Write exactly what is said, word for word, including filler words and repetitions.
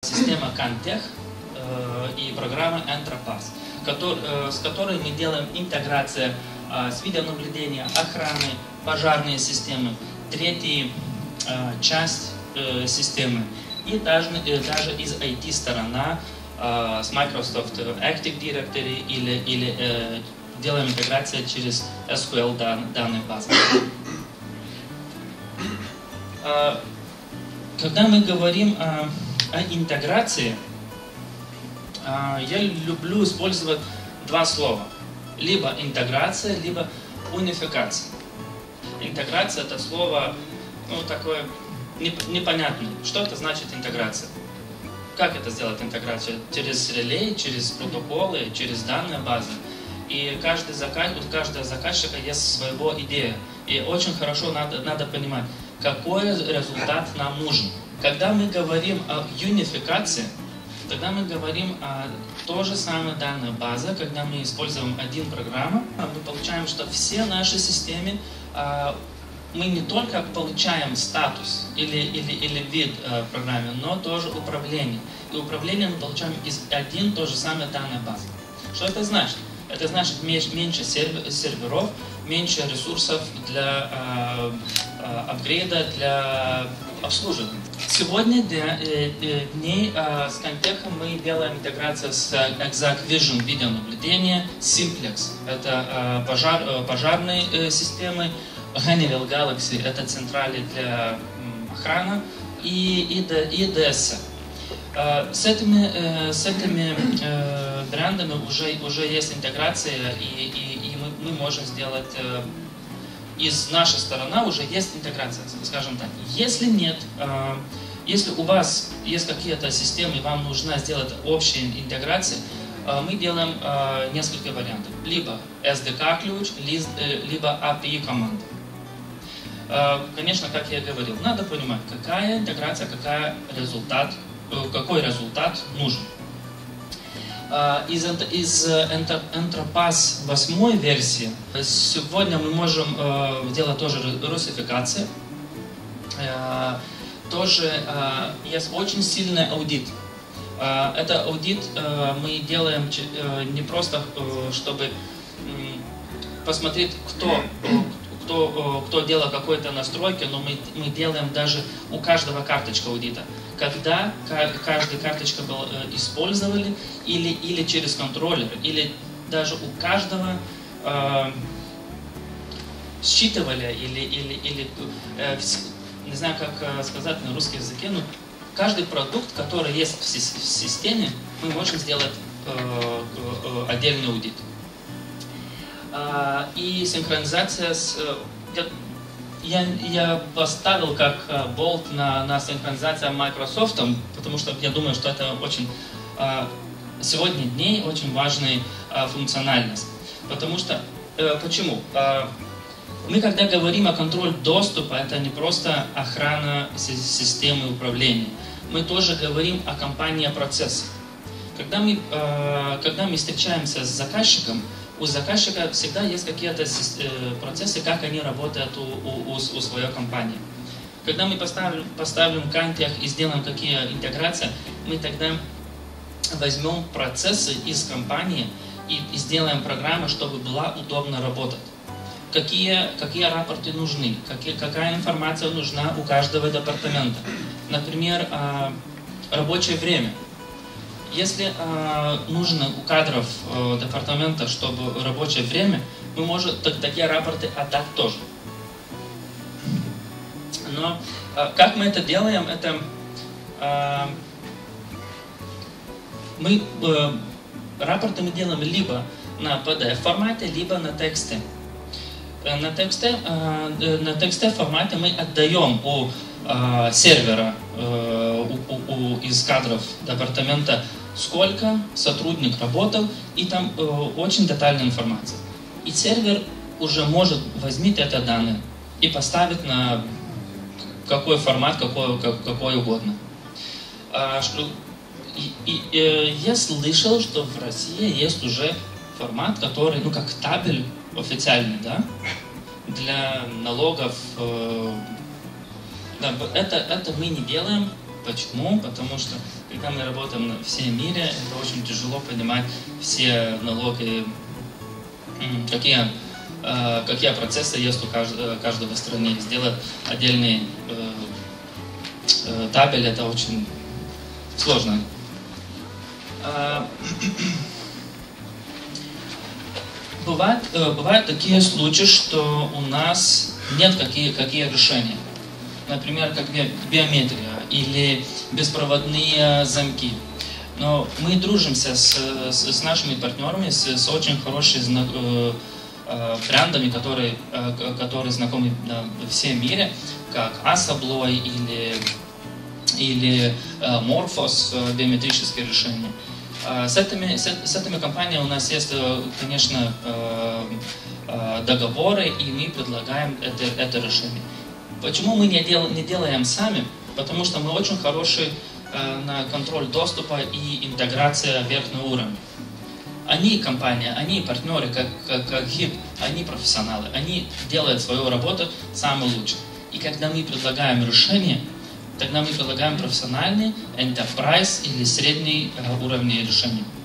Система Cantech э, и программа Entropass, который, э, с которой мы делаем интеграцию э, с видеонаблюдения, охраны, пожарные системы, третья э, часть э, системы и даже, э, даже из ай ти-сторона э, с Microsoft Active Directory или, или э, делаем интеграцию через эс ку эль дан, данные базы. Э, когда мы говорим о о интеграции, я люблю использовать два слова. Либо интеграция, либо унификация. Интеграция — это слово, ну, такое непонятное. Что это значит интеграция? Как это сделать интеграцию? Через релей, через протоколы, через данные базы. И каждый заказ, у каждого заказчика есть своего идея. И очень хорошо надо, надо понимать, какой результат нам нужен. Когда мы говорим о унификации, тогда мы говорим о той же самой данной базе, когда мы используем один программу, мы получаем, что все наши системы, мы не только получаем статус или, или, или вид программы, но тоже управление. И управление мы получаем из один той же самой данной базы. Что это значит? Это значит меньше серверов, меньше ресурсов для э, э, апгрейда, для обслуживания. Сегодня дней э, с Cantech мы делаем интеграцию с Exact Vision видеонаблюдения, Simplex — это э, пожар, э, пожарные э, системы, Honeywell Galaxy — это централи для э, охраны, и, и, и ди эс. Э, с этими, э, с этими э, брендами уже, уже есть интеграция, и, и, и мы, мы можем сделать... Э, из нашей стороны уже есть интеграция, скажем так. Если нет, э, если у вас есть какие-то системы, и вам нужно сделать общие интеграции, э, мы делаем э, несколько вариантов. Либо эс ди кей-ключ, либо эй пи ай-команда. Э, конечно, как я говорил, надо понимать, какая интеграция, какая результат, э, какой результат нужен. Из, из Entropass восьмой версии сегодня мы можем э, делать тоже русификацию. Э, тоже э, есть очень сильный аудит. Э, это аудит э, мы делаем э, не просто, э, чтобы э, посмотреть, кто, э, кто, э, кто делал какой-то настройки, но мы, мы делаем даже у каждого карточка аудита. Когда каждая карточка была э, использовали, или, или через контроллер, или даже у каждого э, считывали, или, или, или э, не знаю, как э, сказать на русском языке, но каждый продукт, который есть в, си в системе, мы можем сделать э, э, отдельный аудит. Э, и синхронизация с... Э, Я, я поставил как болт на, на синхронизацию Microsoft, потому что я думаю, что это очень сегодня дней очень важная функциональность. Потому что, почему? Мы, когда говорим о контроле доступа, это не просто охрана системы управления. Мы тоже говорим о компании процесса. Когда мы, когда мы встречаемся с заказчиком, у заказчика всегда есть какие-то процессы, как они работают у, у, у своей компании. Когда мы поставим, поставим Cantech и сделаем какие интеграции, мы тогда возьмем процессы из компании и, и сделаем программу, чтобы была удобно работать. Какие, какие рапорты нужны, какие, какая информация нужна у каждого департамента. Например, рабочее время. Если э, нужно у кадров э, департамента, чтобы рабочее время, мы можем так, такие рапорты отдать тоже. Но э, как мы это делаем, это э, мы э, рапорты мы делаем либо на пи ди эф формате, либо на тексте. На тексте, э, на тексте формате мы отдаем у э, сервера э, у, у, у, из кадров департамента, сколько сотрудник работал, и там э, очень детальная информация. И сервер уже может возьмить это данные и поставить на какой формат, какой, какой угодно. А, что, и, и, э, я слышал, что в России есть уже формат, который, ну, как табель официальный, да, для налогов. Э, да, это, это мы не делаем. Почему? Потому что когда мы работаем в всем мире, это очень тяжело понимать все налоги, какие, какие процессы есть у каждого в стране. Сделать отдельный табель, это очень сложно. Бывают, бывают такие случаи, что у нас нет какие, какие решения. Например, как биометрия или беспроводные замки. Но мы дружимся с, с, с нашими партнерами, с, с очень хорошими э, э, брендами, которые, э, которые знакомы э, во всем мире, как Asabloy или, или э, Morphos, э, биометрические решения. Э, с, этими, с, с этими компаниями у нас есть, э, конечно, э, э, договоры, и мы предлагаем это, это решение. Почему мы не, дел, не делаем сами? Потому что мы очень хорошие э, на контроль доступа и интеграция верхнего уровня. Они компания, они партнеры, как, как, как хип, они профессионалы, они делают свою работу самое лучшее. И когда мы предлагаем решение, тогда мы предлагаем профессиональный enterprise или средний э, уровень решения.